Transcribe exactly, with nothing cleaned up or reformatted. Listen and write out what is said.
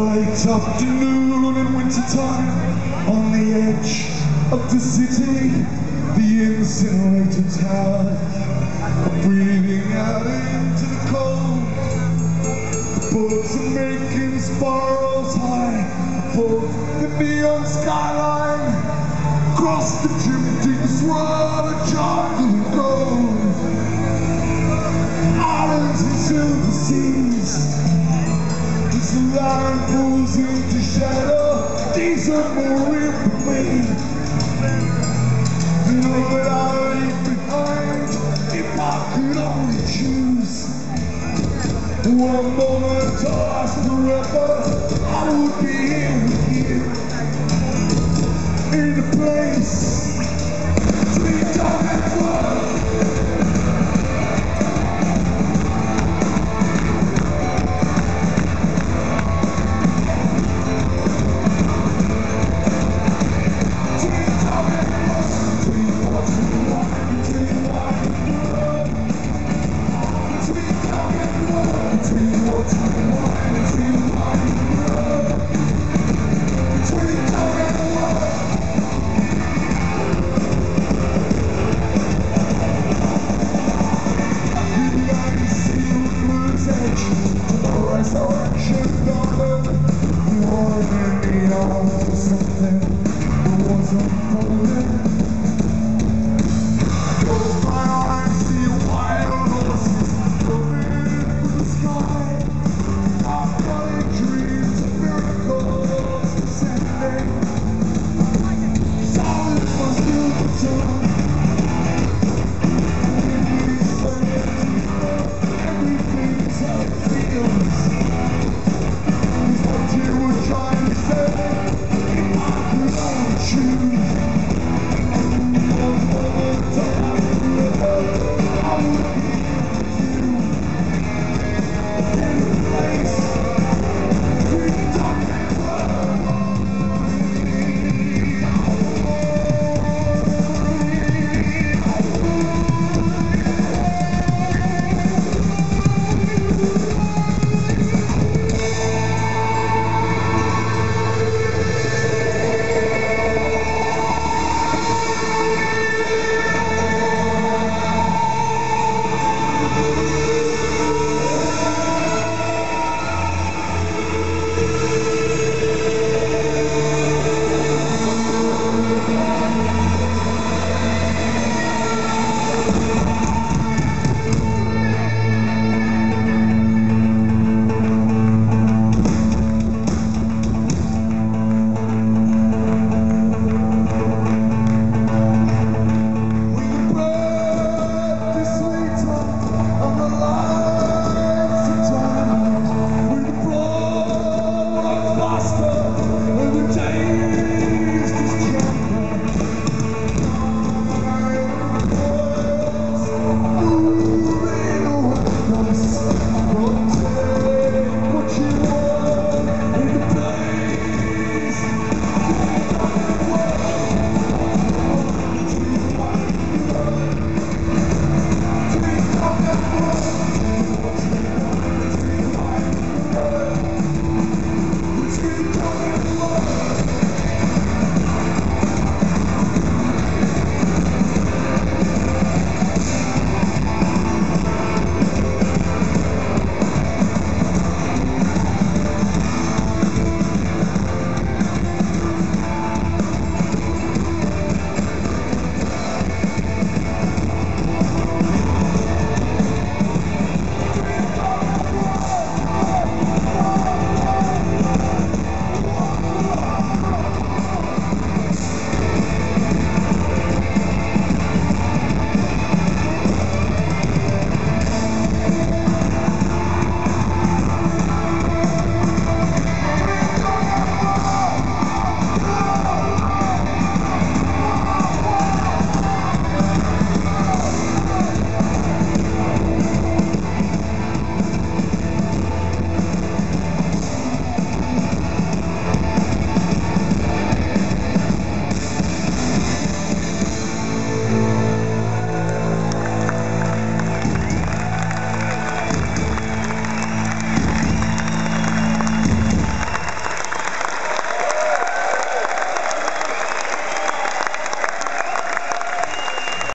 Late afternoon in winter time, on the edge of the city, the incinerator towers are breathing out into the cold. The birds are making spirals high above the neon skyline. Across the chimneys run a jungle of gold. Islands and silver seas, as the line pulls into shadow, these are more real for me than all that I leave behind. If I could only choose one moment to last forever, I would be here with you, in a place to be done.